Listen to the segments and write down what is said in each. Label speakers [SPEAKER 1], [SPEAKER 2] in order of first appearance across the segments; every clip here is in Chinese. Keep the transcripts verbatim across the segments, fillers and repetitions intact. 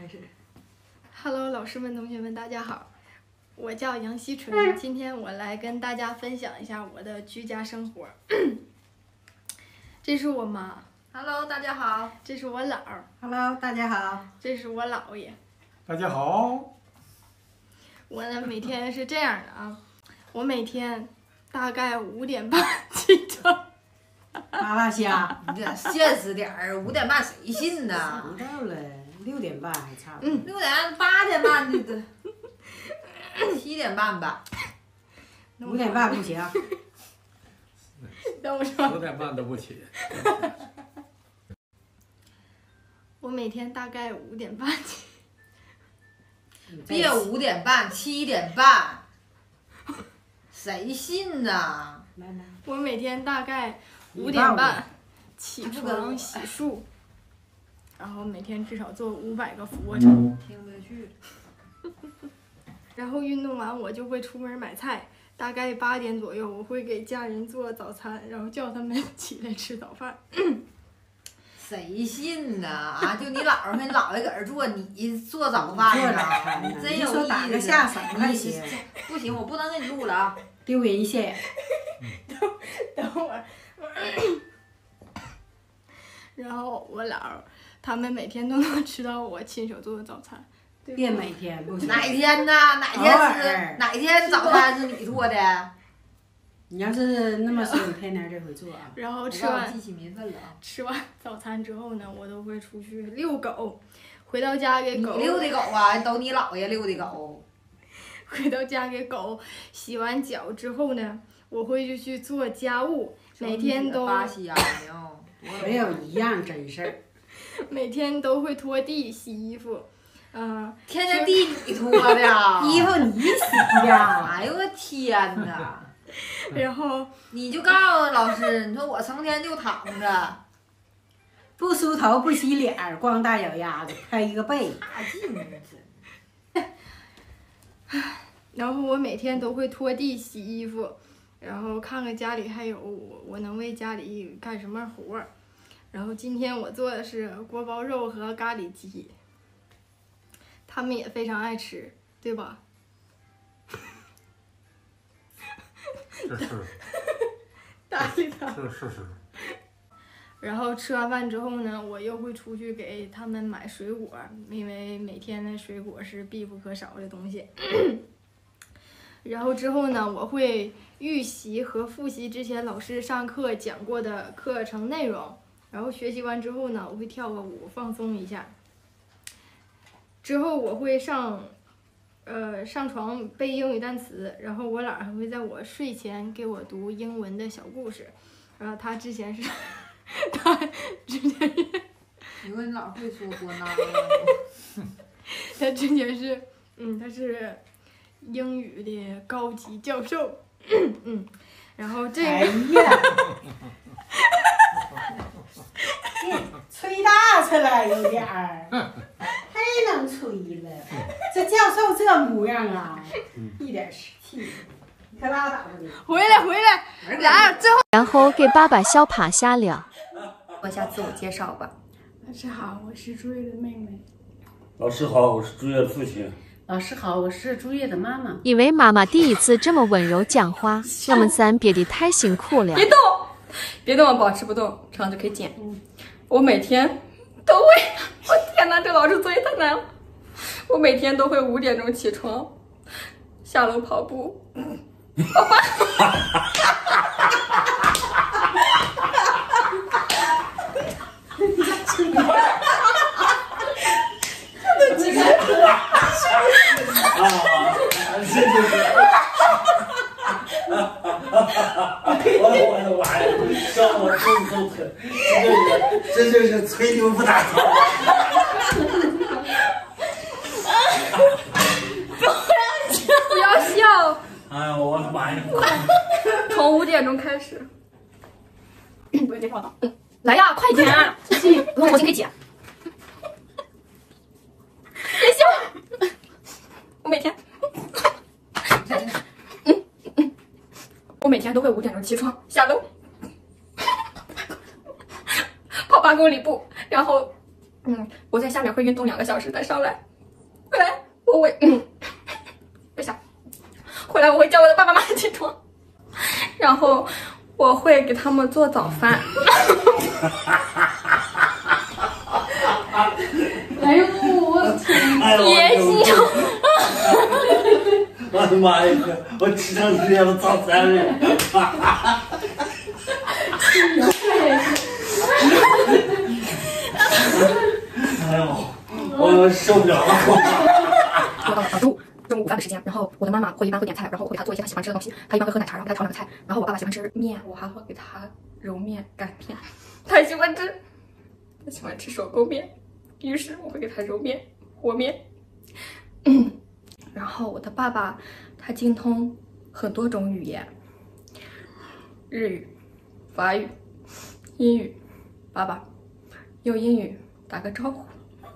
[SPEAKER 1] 始。
[SPEAKER 2] Hello， 老师们、同学们，大家好，我叫杨希纯，今天我来跟大家分享一下我的居家生活。这是我妈
[SPEAKER 3] ，Hello， 大家好。
[SPEAKER 2] 这是我姥儿
[SPEAKER 1] ，Hello， 大家好。
[SPEAKER 2] 这是我姥爷，
[SPEAKER 4] 大家好。
[SPEAKER 2] 我呢每天是这样的啊，我每天大概五点半起床。
[SPEAKER 1] 麻辣虾，
[SPEAKER 3] 你这现实点儿，五点半谁信呢？
[SPEAKER 1] 不到了，六点半还差不多。
[SPEAKER 3] 嗯，六点八点半就得，七点半吧。
[SPEAKER 1] 五点半不行。
[SPEAKER 2] 等我说。
[SPEAKER 4] 五点半都不起。
[SPEAKER 2] 我每天大概五点半起。
[SPEAKER 3] 别五点半，七点半，谁信呢？
[SPEAKER 2] 我每天大概五点半起床洗漱，然后每天至少做五百个俯卧撑。
[SPEAKER 3] 听不下去。
[SPEAKER 2] 然后运动完我就会出门买菜，大概八点左右我会给家人做早餐，然后叫他们起来吃早饭。
[SPEAKER 3] 谁信呢？啊，就你姥儿和你姥爷搁这做，你做早饭呢？你真有意思。
[SPEAKER 1] 打个下手还行。
[SPEAKER 3] 不行，我不能给你录了啊，
[SPEAKER 1] 丢人现眼。
[SPEAKER 2] 等等会儿。然后我姥儿他们每天都能吃到我亲手做的早餐。
[SPEAKER 1] 别每天不行。
[SPEAKER 3] 哪天呢？哪天吃？哪天早餐是你做的？
[SPEAKER 1] 你要是那么说，你天天这回做啊。
[SPEAKER 2] 然后吃完
[SPEAKER 3] 记起名分了啊。
[SPEAKER 2] 吃完早餐之后呢，我都会出去遛狗，回到家给狗。
[SPEAKER 3] 你遛的狗啊？都你姥爷遛的狗。
[SPEAKER 2] 回到家给狗洗完脚之后呢，我会就去做家务，每天都。
[SPEAKER 3] 巴西洋牛。
[SPEAKER 1] 没有一样真事儿。
[SPEAKER 2] 每天都会拖地、洗衣服，嗯、呃。
[SPEAKER 3] 天天地你拖的。
[SPEAKER 1] 衣服你洗的。
[SPEAKER 3] 哎呦我天哪！
[SPEAKER 2] 然后
[SPEAKER 3] 你就告诉老师，你说我成天就躺着，
[SPEAKER 1] 不梳头不洗脸，光大脚丫子拍一个背。
[SPEAKER 3] 大劲真。
[SPEAKER 2] 然后我每天都会拖地、洗衣服，然后看看家里还有我我能为家里干什么活儿。然后今天我做的是锅包肉和咖喱鸡，他们也非常爱吃，对吧？
[SPEAKER 4] 这是。
[SPEAKER 2] 打理他。
[SPEAKER 4] 是是是。
[SPEAKER 2] 然后吃完饭之后呢，我又会出去给他们买水果，因为每天的水果是必不可少的东西。然后之后呢，我会预习和复习之前老师上课讲过的课程内容，然后学习完之后呢，我会跳个舞放松一下。之后我会上。呃，上床背英语单词，然后我姥还会在我睡前给我读英文的小故事。然后他之前是，他之前是，
[SPEAKER 3] 你说你姥会说多难
[SPEAKER 2] 他之前是，嗯，他是英语的高级教授，嗯，然后这个。
[SPEAKER 1] 哎呀！吹大出来有点儿。太能吹了，这教授这模样啊，一点实气，你可拉倒吧你！
[SPEAKER 2] 回来回来，来最后。
[SPEAKER 5] 然后给爸爸笑趴下了。
[SPEAKER 2] 说一下自我介绍吧。老师好，我是朱叶的妹妹。
[SPEAKER 6] 老师好，我是朱叶的父亲。
[SPEAKER 1] 老师好，我是朱叶的妈妈。
[SPEAKER 5] 因为妈妈第一次这么温柔讲话，我们三憋得太辛苦了。
[SPEAKER 7] 别动，别动，保持不动，这样就可以剪。嗯、我每天都会。我天哪，这老师作业太难了。我每天都会五点钟起床，下楼跑步。我妈。真的几个？
[SPEAKER 6] 啊，这就是。我我的妈呀！笑我肚子都疼，这就是这就是吹牛不打草。
[SPEAKER 7] 不要笑！
[SPEAKER 6] 哎呀，我的妈呀！
[SPEAKER 7] 从五点钟开始。不要接话了。来呀，快点！用火星给剪。别笑！我每天。我每天都会五点钟起床，下楼跑八公里步，然后嗯，我在下面会运动两个小时再上来，回来我会，嗯，别想，回来我会叫我的爸爸妈妈起床，然后我会给他们做早饭。
[SPEAKER 1] 哎呦，我天！
[SPEAKER 7] 别笑！
[SPEAKER 6] 我的妈呀！我吃上这样的早餐了。哎呦，我受不了了！
[SPEAKER 7] 我到中午中午午饭的时间，然后我的妈妈会一般会点菜，然后我给她做一些她喜欢吃的东西。她一般会喝奶茶，然后给她炒两个菜。然后我爸爸喜欢吃面，我还会给他揉面擀面。他喜欢吃，他喜欢吃手工面，于是我会给他揉面和面。嗯，然后我的爸爸他精通很多种语言，日语、法语、英语。爸爸用英语打个招呼。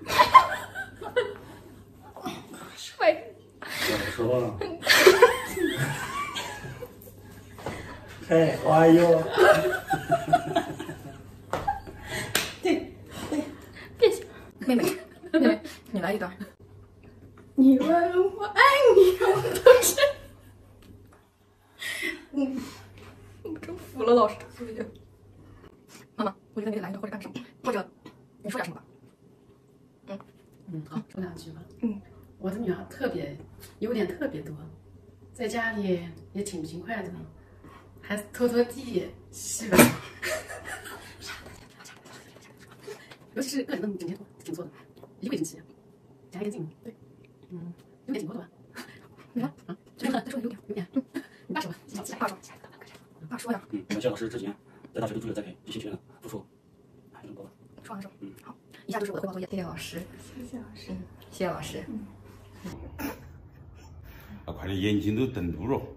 [SPEAKER 7] 帅。
[SPEAKER 6] 怎么说？嘿，花哟。
[SPEAKER 1] 对对，
[SPEAKER 7] 别笑，妹妹，妹妹，你来一段。
[SPEAKER 2] 你问我爱你，我都是。
[SPEAKER 7] 嗯，我真服了老师这作业。妈妈，我觉得你得来一段，或者干什么，或者你说点什么吧。嗯
[SPEAKER 1] 嗯，好，说两句吧。
[SPEAKER 7] 嗯，
[SPEAKER 1] 我的女儿特别优点特别多，在家里也挺勤快的，还拖拖地、洗碗。尤其是个人的整洁挺做的，衣柜整齐，家里干净。对，嗯，优点挺多的吧？你看，啊，这个再说优点，优点，你爸说吧，爸说，爸说，爸说呀。
[SPEAKER 6] 嗯，感谢老师之前在大学对助理栽培，对新学员的付出，还是很多的。
[SPEAKER 7] 说完了说，嗯，好，以下就是我的汇报作业，谢谢老师，
[SPEAKER 2] 谢谢老师，
[SPEAKER 7] 嗯，谢谢老师。
[SPEAKER 8] 啊，快点，眼睛都瞪住了。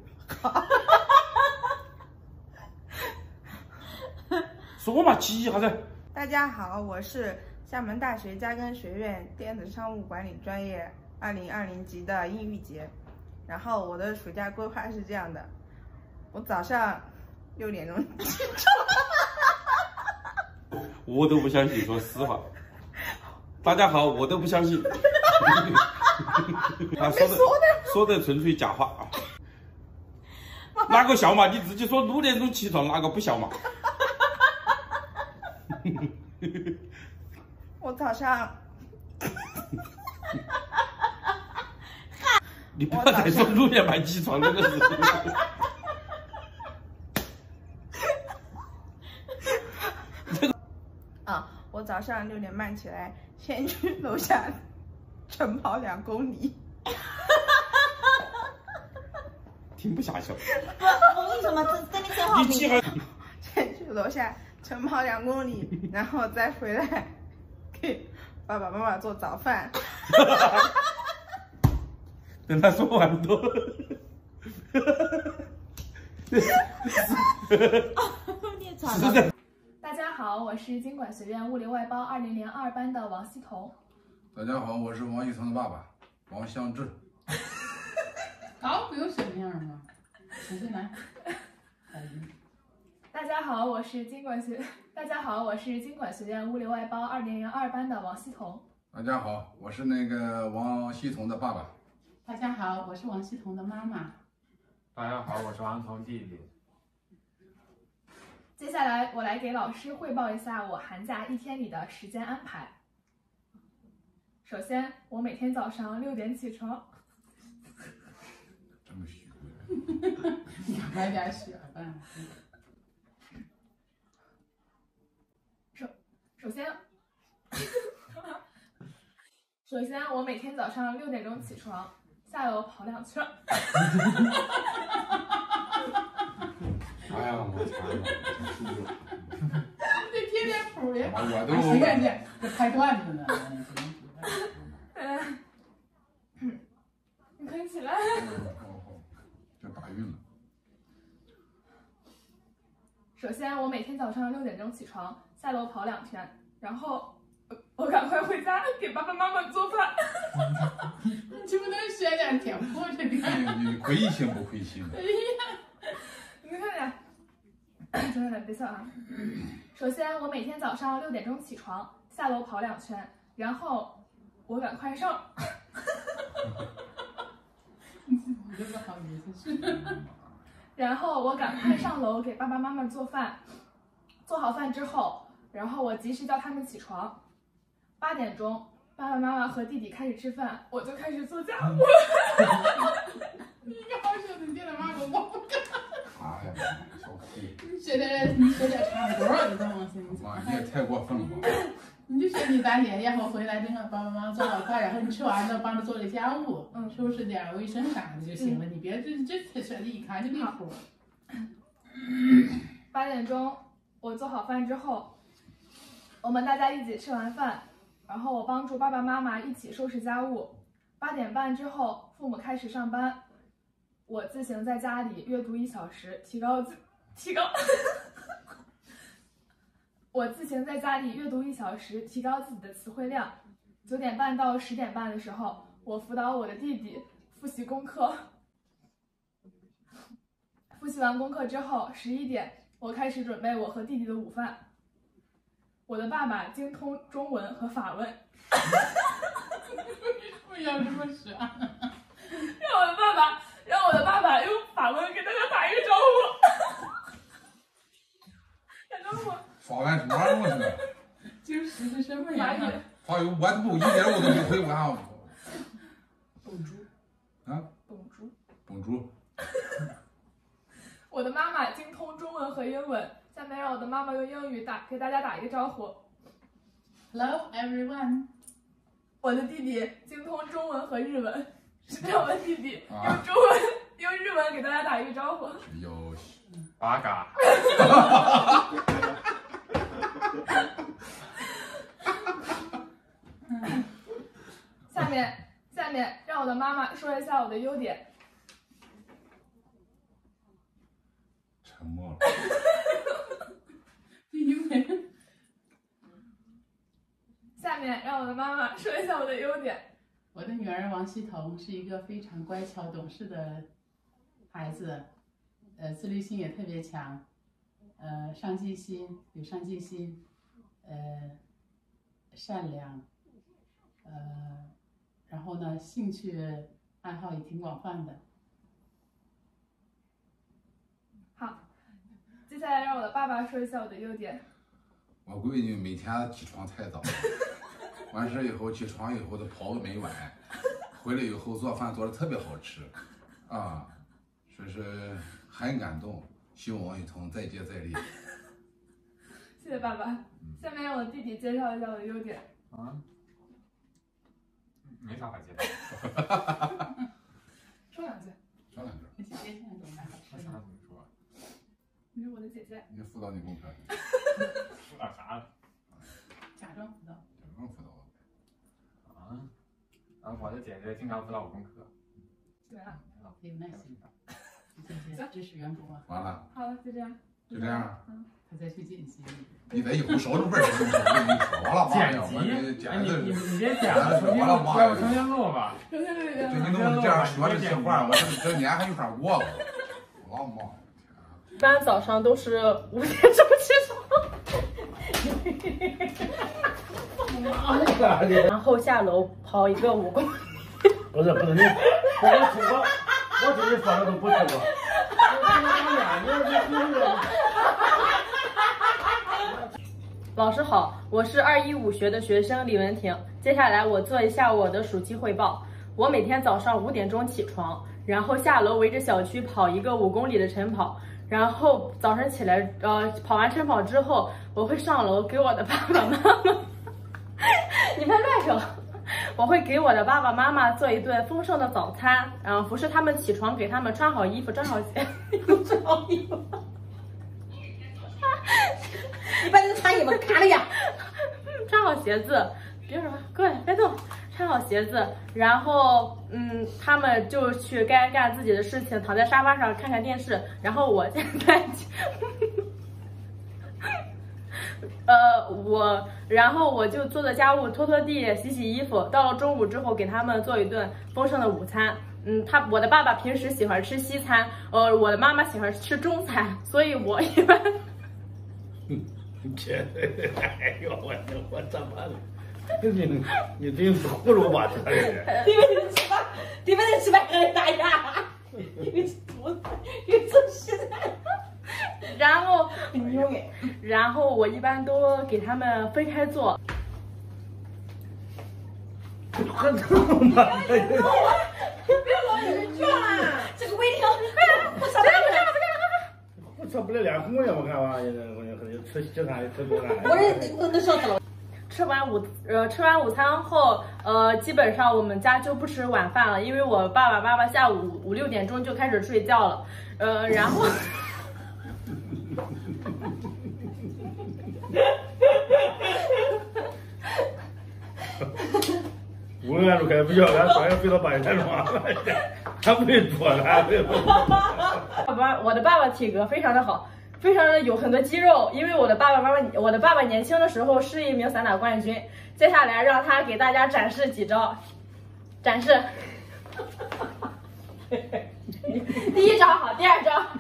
[SPEAKER 8] 说嘛，急啥子？
[SPEAKER 9] 大家好，我是厦门大学嘉庚学院电子商务管理专业二零二零级的殷玉洁。然后我的暑假规划是这样的：我早上六点钟起床。
[SPEAKER 8] 我都不相信，说实话。大家好，我都不相信。他说的说的纯粹假话啊！哪个笑嘛？你自己说六点钟起床，哪个不笑嘛？
[SPEAKER 9] 我早上，
[SPEAKER 8] 你不要再说六点半起床这个事情。
[SPEAKER 9] 啊，我早上六点半起来，先去楼下晨跑两公里。
[SPEAKER 8] 听不下去了。
[SPEAKER 3] 我为什么这这里正好
[SPEAKER 8] 你起来。
[SPEAKER 9] 先去楼下晨跑两公里，然后再回来给爸爸妈妈做早饭。
[SPEAKER 8] 等他说完都。
[SPEAKER 3] 你惨了。
[SPEAKER 2] 大家好，我是经管学院物流外包二零零二班的王希彤。
[SPEAKER 10] 大家好，我是王一彤的爸爸王向志。
[SPEAKER 1] 好，不用学那样吗？重新来。
[SPEAKER 2] 大家好，我是经管学。大家好，我是经管学院物流外包二零零二班的王希彤。
[SPEAKER 10] 大家好，我是那个王希彤的爸爸。
[SPEAKER 1] 大家好，我是王希彤的妈妈。
[SPEAKER 4] 大家好，我是王彤弟弟。
[SPEAKER 2] 接下来我来给老师汇报一下我寒假一天里的时间安排。首先，我每天早上六点起床。
[SPEAKER 10] 这么虚伪。
[SPEAKER 1] 你买点雪吧。
[SPEAKER 2] 首首先，首先我每天早上六点钟起床，下楼跑两圈。
[SPEAKER 10] 哎呀，我操！
[SPEAKER 1] 这贴点谱的，
[SPEAKER 10] 我都
[SPEAKER 1] 谁敢这这拍段子呢？
[SPEAKER 2] 你可以起来。
[SPEAKER 10] 这打晕了。
[SPEAKER 2] 首先，我每天早上六点钟起床，下楼跑两圈，然后我赶快回家给爸爸妈妈做饭。
[SPEAKER 1] 你就不能学点甜破这点？
[SPEAKER 10] 你亏心不亏心？
[SPEAKER 2] 哎呀，你看看。真的别笑啊！首先，我每天早上六点钟起床，下楼跑两圈，
[SPEAKER 11] 然后我赶快上。
[SPEAKER 1] 我觉得好意思是。
[SPEAKER 11] 然后我赶快上楼给爸爸妈妈做饭，做好饭之后，然后我及时叫他们起床。八点钟，爸爸妈妈和弟弟开始吃饭，我就开始做家务。
[SPEAKER 1] 你好像你爹的妈给我。
[SPEAKER 10] 哎呀，小屁！
[SPEAKER 1] 你学的你学的差不多，你知道吗？
[SPEAKER 10] 妈，你也太过分了吧！
[SPEAKER 1] 你就说你咱连夜后回来，正好帮帮忙做好饭，然后你吃完了帮着做点家务，嗯，收拾点卫生啥的就行了。嗯、你别这这这说的一看就离谱。
[SPEAKER 11] 八点钟我做好饭之后，我们大家一起吃完饭，然后我帮助爸爸妈妈一起收拾家务。八点半之后，父母开始上班，我自行在家里阅读一小时，提高自提高。我自行在家里阅读一小时，提高自己的词汇量。九点半到十点半的时候，我辅导我的弟弟复习功课。复习完功课之后，十一点，我开始准备我和弟弟的午饭。我的爸爸精通中文和法文。
[SPEAKER 1] 为什么要这么说？
[SPEAKER 11] 让我的爸爸，让我的爸爸用法文给大家打一个招呼。打招呼。
[SPEAKER 10] 法文什么玩意儿？
[SPEAKER 1] 就是是什么呀？
[SPEAKER 10] 法语我都不一点我都不会，我还。
[SPEAKER 1] 蹦猪。
[SPEAKER 10] 啊？
[SPEAKER 11] 蹦猪。
[SPEAKER 10] 蹦猪。
[SPEAKER 11] 我的妈妈精通中文和英文，下面让我的妈妈用英语打给大家打一个招呼。
[SPEAKER 1] Hello everyone。
[SPEAKER 11] 我的弟弟精通中文和日文，让我的弟弟用中文、啊、用日文给大家打一个招呼。
[SPEAKER 10] 有。
[SPEAKER 4] 八嘎。
[SPEAKER 11] 下面，下面让我的妈妈说一下我的优点。
[SPEAKER 10] 沉默了。
[SPEAKER 1] 因为。
[SPEAKER 11] 下面让我的妈妈说一下我的优点。
[SPEAKER 1] 我的女儿王希彤是一个非常乖巧懂事的孩子，呃，自律性也特别强，呃，上进心有上进心，呃，善良，呃。然后呢，兴趣爱好也挺广泛的。
[SPEAKER 11] 好，接下来让我的爸爸说一下我的优点。
[SPEAKER 10] 我闺女每天起床太早，完事以后起床以后都泡个美碗，回来以后做饭做的特别好吃，啊，说是很感动，希望王雨桐再接再厉。
[SPEAKER 11] 谢谢爸爸。下面让我弟弟介绍一下我的优点。
[SPEAKER 4] 啊。没啥可介
[SPEAKER 1] 绍。说两句。
[SPEAKER 10] 说两句。
[SPEAKER 1] 你姐姐现在怎么办？
[SPEAKER 4] 说啥怎么说？
[SPEAKER 11] 你是我的姐姐。
[SPEAKER 10] 你辅导你功课。
[SPEAKER 4] 辅导啥了？
[SPEAKER 1] 假装辅导。
[SPEAKER 10] 假装辅导。
[SPEAKER 4] 啊？啊，我的姐姐经常辅导我功课。
[SPEAKER 11] 对了。
[SPEAKER 1] 有耐心。谢谢知识渊博。
[SPEAKER 10] 完了。
[SPEAKER 11] 好了，就这样。
[SPEAKER 10] 就这样。
[SPEAKER 11] 嗯。
[SPEAKER 1] 他再去剪辑。
[SPEAKER 10] 你在以后少这味儿，我跟你说，完了妈呀，我这剪的，
[SPEAKER 4] 你你别剪了，
[SPEAKER 10] 完了妈呀，
[SPEAKER 4] 重新录吧。
[SPEAKER 11] 重新录一遍。
[SPEAKER 10] 就你弄这样说这些话，我这这年还没法过了。完了妈呀！
[SPEAKER 12] 一般早上都是五点钟起床，然后下楼跑一个五公里。
[SPEAKER 6] 不是不是你，我我听过，我自己说的都不听过。
[SPEAKER 12] 老师好，我是二一五学的学生李文婷。接下来我做一下我的暑期汇报。我每天早上五点钟起床，然后下楼围着小区跑一个五公里的晨跑。然后早上起来，呃，跑完晨跑之后，我会上楼给我的爸爸妈妈，你别乱说，我会给我的爸爸妈妈做一顿丰盛的早餐，然后服侍他们起床，给他们穿好衣服，穿好鞋，穿好衣服。
[SPEAKER 3] 你把这穿衣服卡了呀！
[SPEAKER 12] 穿好鞋子，别说，过来，别动，穿好鞋子，然后，嗯，他们就去该干自己的事情，躺在沙发上看看电视。然后我现在，呃，我，然后我就做做家务，拖拖地，洗洗衣服。到了中午之后，给他们做一顿丰盛的午餐。嗯，他我的爸爸平时喜欢吃西餐，呃，我的妈妈喜欢吃中餐，所以我一般。
[SPEAKER 6] 这，哎呦我我怎么了？ 你你真葫芦吧，这人。
[SPEAKER 12] 你们吃饭，你们吃饭很大呀，你们不，你真是的。然后，然后我一般都给他们分开做。
[SPEAKER 6] 喝汤吧！
[SPEAKER 12] 别老有人转了，这个微调，我上班了，
[SPEAKER 6] 我操，不得脸红呀！我看哇，现在我吃吃啥吃多啥。
[SPEAKER 12] 我这我都笑死了。吃完午呃吃完午餐后，呃基本上我们家就不吃晚饭了，因为我爸爸妈妈下午五六点钟就开始睡觉了，呃然后。
[SPEAKER 6] 五点钟开始睡觉，咱早上睡到八点钟了，还不会做呢。
[SPEAKER 12] 我爸我的爸爸体格非常的好，非常的有很多肌肉，因为我的爸爸妈妈，我的爸爸年轻的时候是一名散打冠军。接下来让他给大家展示几招，展示。第一招好，第二招。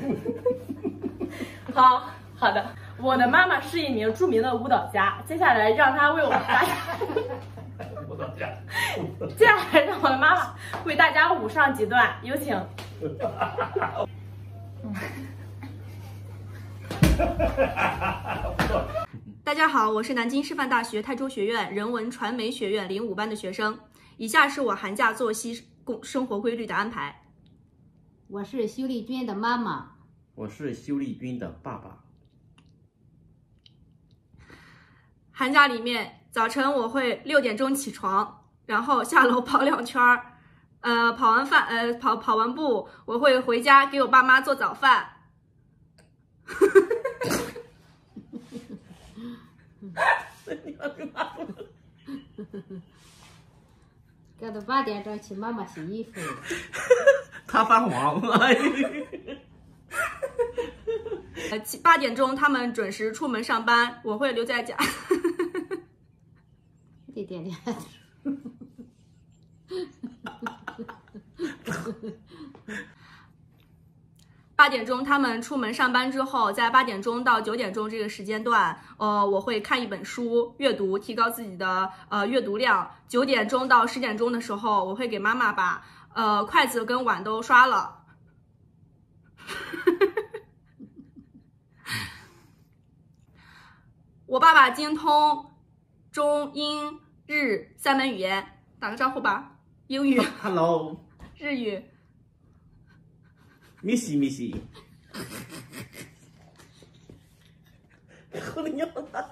[SPEAKER 12] 好好的，我的妈妈是一名著名的舞蹈家，接下来让她为我们大家。接下来让我的妈妈为大家舞上几段，有请。
[SPEAKER 7] 大家好，我是南京师范大学泰州学院人文传媒学院零五班的学生。以下是我寒假作息共生活规律的安排。
[SPEAKER 13] 我是修丽君的妈妈。
[SPEAKER 14] 我是修丽君的爸爸。
[SPEAKER 7] 寒假里面，早晨我会六点钟起床，然后下楼跑两圈儿，呃，跑完饭，呃，跑跑完步，我会回家给我爸妈做早饭。
[SPEAKER 13] 赶到八点钟去妈妈洗衣服。
[SPEAKER 14] 他发黄了。
[SPEAKER 7] 呃，七八点钟他们准时出门上班，我会留在家。
[SPEAKER 13] 一点点。
[SPEAKER 7] 八点钟他们出门上班之后，在八点钟到九点钟这个时间段，呃，我会看一本书，阅读，提高自己的呃阅读量。九点钟到十点钟的时候，我会给妈妈把呃筷子跟碗都刷了。我爸爸精通中英日三门语言，打个招呼吧。英语
[SPEAKER 14] ，Hello，
[SPEAKER 7] 日语。
[SPEAKER 14] 米西米西，我的娘啊！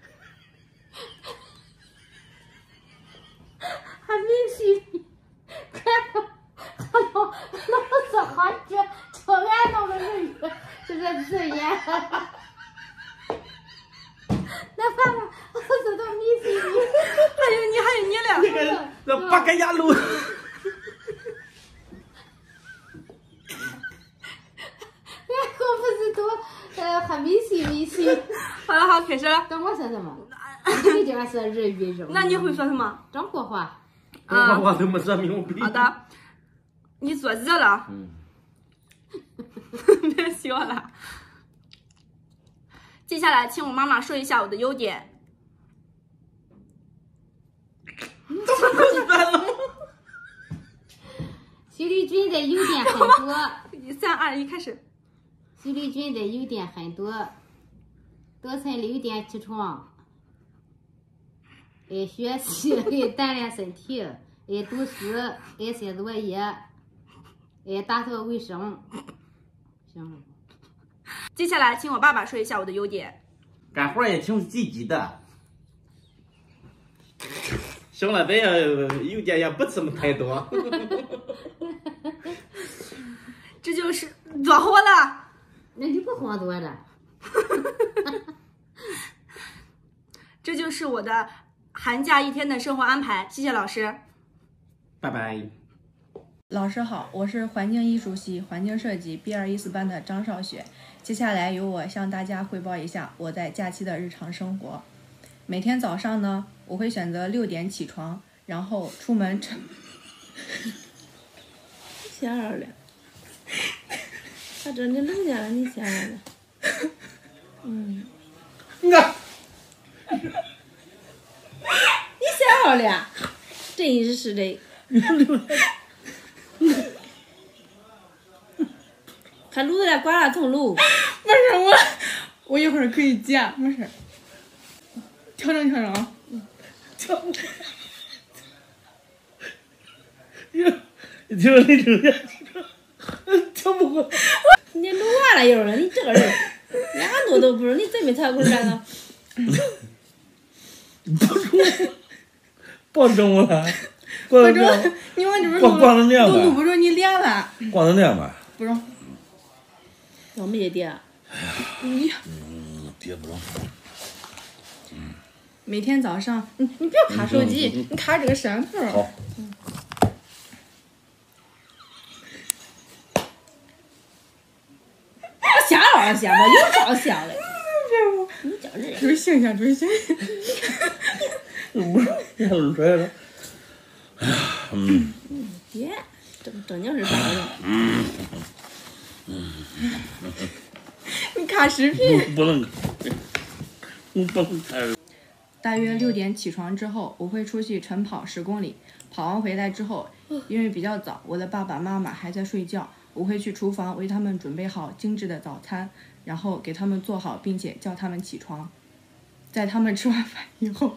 [SPEAKER 13] 还米西，看到，哎呦，老师好这这俺弄的日语，这个字眼。那爸爸，我知道米西米，
[SPEAKER 7] 还有你，还有你俩，
[SPEAKER 14] 那个那八嘎呀路。
[SPEAKER 13] 我不是多，呃，还米西米西。
[SPEAKER 7] 好了，好，开始了。
[SPEAKER 13] 跟我说什么？你这个是日语中。
[SPEAKER 7] 那你会说什么？
[SPEAKER 13] 中国话。
[SPEAKER 14] 中国话怎么说明白？
[SPEAKER 7] 好的，你坐这了。
[SPEAKER 14] 嗯。
[SPEAKER 7] 别笑了。接下来，请我妈妈说一下我的优点。
[SPEAKER 13] 修丽君的优点很多。
[SPEAKER 7] 三二一，开始。
[SPEAKER 13] 修丽君的优点很多，早晨六点起床，爱学习，爱锻炼身体，爱读书，爱写作业，爱打扫卫生。行。
[SPEAKER 7] 接下来，请我爸爸说一下我的优点。
[SPEAKER 14] 干活也挺积极的。行了，这样邮件也不怎么太多。
[SPEAKER 7] 这就是多活了。
[SPEAKER 13] 那就不活多了。
[SPEAKER 7] 这就是我的寒假一天的生活安排，谢谢老师。
[SPEAKER 14] 拜拜。
[SPEAKER 15] 老师好，我是环境艺术系环境设计 B 二一四班的张少雪。接下来由我向大家汇报一下我在假期的日常生活。每天早上呢，我会选择六点起床，然后出门晨。
[SPEAKER 16] 下来了。他真的弄见了，你下来了。嗯。
[SPEAKER 14] 啊。
[SPEAKER 16] 好了，真是是的。看录了，挂了重录。
[SPEAKER 9] 没事，我我一会儿可以剪，没事。调整调整啊。调整。
[SPEAKER 6] 你听你听见？听不过。
[SPEAKER 16] 你录完了一会儿，你这个人连俺都都不知道，你真没才过来呢。
[SPEAKER 6] 不中，不中了。
[SPEAKER 9] 不中，你们这不是录都录不着你脸了。
[SPEAKER 6] 光着脸吧。
[SPEAKER 9] 不中。
[SPEAKER 16] 我没爹。
[SPEAKER 9] 嗯，
[SPEAKER 6] 爹不中。
[SPEAKER 9] 每天早上，你你不要看手机，你看这个摄像头。
[SPEAKER 6] 好。
[SPEAKER 16] 瞎玩瞎吧，有照相嘞。你叫人。
[SPEAKER 9] 注意形象，注意形象。
[SPEAKER 6] 不是，你还露出来了。哎呀，嗯。
[SPEAKER 16] 爹，正正经是啥的？
[SPEAKER 6] 嗯嗯。
[SPEAKER 9] 你看视频。
[SPEAKER 6] 不能，我不能看。
[SPEAKER 15] 大约六点起床之后，我会出去晨跑十公里。跑完回来之后，因为比较早，我的爸爸妈妈还在睡觉，我会去厨房为他们准备好精致的早餐，然后给他们做好，并且叫他们起床。在他们吃完饭以后，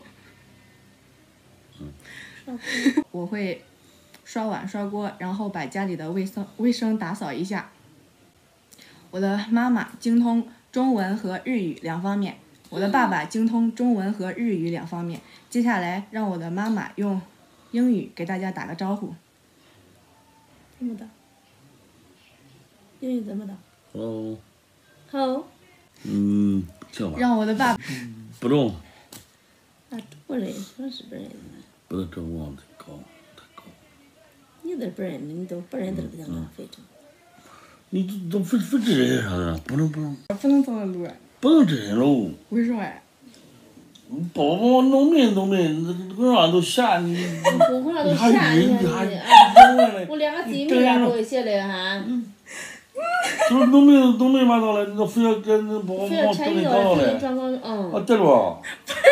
[SPEAKER 15] 我会刷碗刷锅，然后把家里的卫生卫生打扫一下。我的妈妈精通中文和日语两方面。我的爸爸精通中文和日语两方面。接下来，让我的妈妈用英语给大家打个招呼。
[SPEAKER 16] 怎么的？英语怎么的？
[SPEAKER 6] 哦。
[SPEAKER 16] 好。
[SPEAKER 6] 嗯，行吧。
[SPEAKER 15] 让我的爸爸。
[SPEAKER 6] 不中。
[SPEAKER 16] 那中国人说是不认识。
[SPEAKER 6] 不是中国的高，太高。
[SPEAKER 16] 你都不认识，你都不认识都不讲浪费着。
[SPEAKER 6] 你都非非这人啥的，不能不能。
[SPEAKER 9] 不能这么录。
[SPEAKER 6] 不能这样喽。
[SPEAKER 9] 为什么呀？
[SPEAKER 6] 宝宝农民农民，那个啥都瞎你。
[SPEAKER 16] 不会都瞎你看你。我两个姐妹俩给我写的哈。
[SPEAKER 6] 就是农民农民嘛到了，你非要跟那宝宝
[SPEAKER 16] 非要拆掉，非要装装嗯。
[SPEAKER 6] 啊对了。